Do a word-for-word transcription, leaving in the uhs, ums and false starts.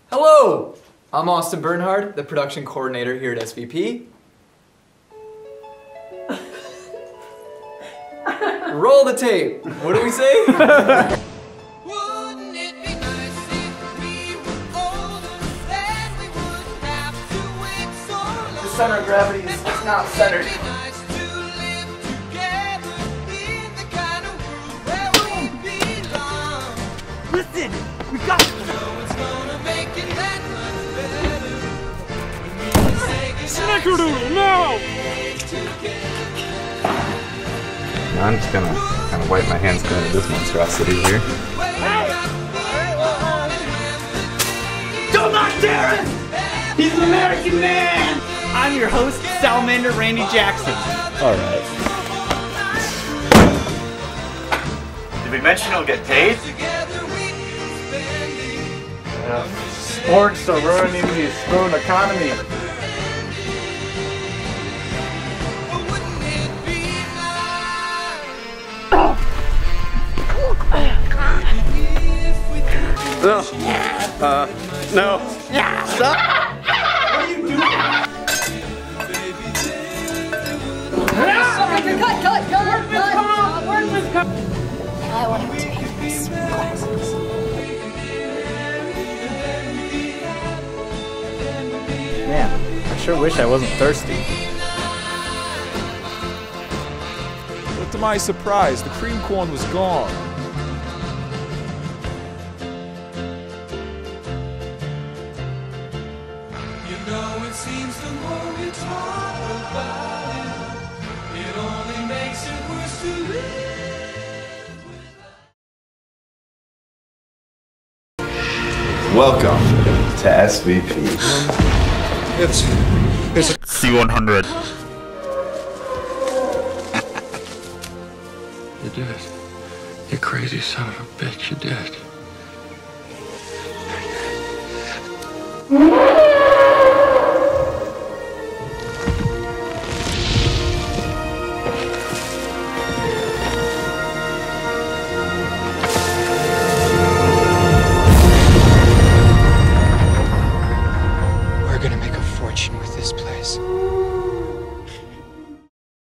Hello! I'm Austin Bernhard, the production coordinator here at S V P. Roll the tape! What do we say? Wouldn't it be nice if we were older, then we wouldn't have to wait so long. The center of gravity is not centered. It'd be nice to live together in the kind of world where we belong. Listen, we got You know it's gonna make it that much better when we can say goodnight Snickerdoodle, no! together. I'm just gonna kind of wipe my hands clean of this monstrosity here. Don't knock Darren! He's an American man! I'm your host, Salamander Randy Jackson. Alright. Did we mention he'll get paid? Sports are ruining the spoon economy. No. Uh, no. Stop! Cut, cut, cut, cut. I want him to take these glasses. Man, I sure wish I wasn't thirsty. But to my surprise, the cream corn was gone. You know it seems the more we talk about it, it only makes it worse to live. Welcome to S V P. It's... it's a C one hundred. You did. You crazy son of a bitch, you did.